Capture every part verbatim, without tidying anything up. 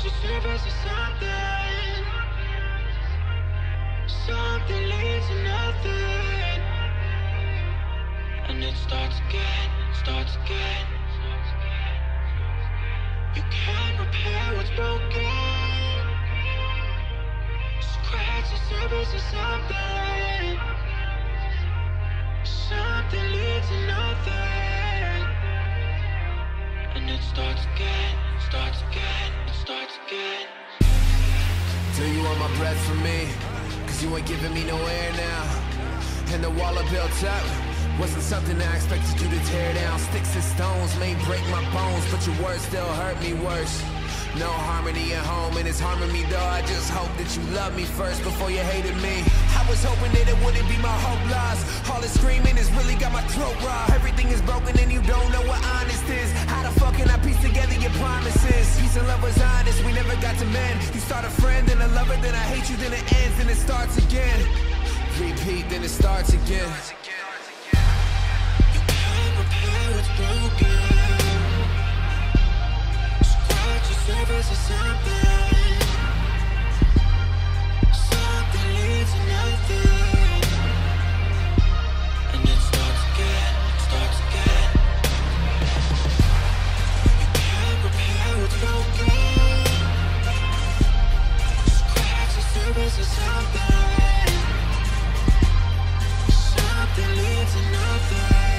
Scratches serve as a something. Something leads to nothing. And it starts again, starts again. You can't repair what's broken. Scratches serve as a something. Something leads to nothing. And it starts again, starts again, it starts again. Do you want my breath from me? Cause you ain't giving me no air now. And the wall I built up wasn't something I expected you to tear down. Sticks and stones may break my bones, but your words still hurt me worse. No harmony at home, and it's harming me though. I just hope that you loved me first before you hated me. I was hoping that it wouldn't be my hope lost. All this screaming has really got my throat raw. Everything is broken and you don't know what honest is. How the fuck can I piece together your promises? Peace and love was honest, we never got to mend. You start a friend, then a lover, then I hate you, then it ends, then it starts again. Repeat, then it starts again. You can't repair what's broken. Serve as a something. Something leads to nothing. And it starts again, starts again. You can't repair what's broken. Scratches serve as a something. Something leads to nothing.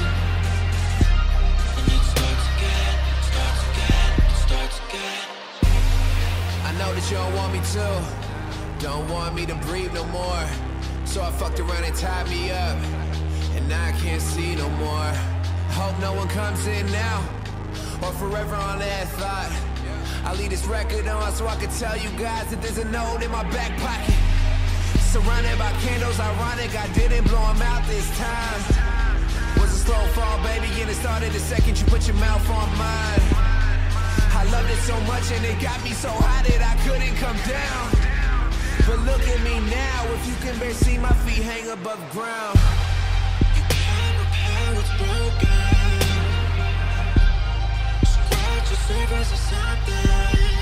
And it starts again, starts again. Starts again. I know that you don't want me to, don't want me to breathe no more. So I fucked around and tied me up, and now I can't see no more. Hope no one comes in now, or forever on that thought. I leave this record on so I can tell you guys that there's a note in my back pocket. Surrounded by candles, ironic, I didn't blow them out this time. Was a slow fall, baby, and it started the second you put your mouth on mine. I loved it so much and it got me so hot that I couldn't come down. But look at me now, if you can barely see my feet hang above ground. You can't repair what's broken. Scratches serve as a something.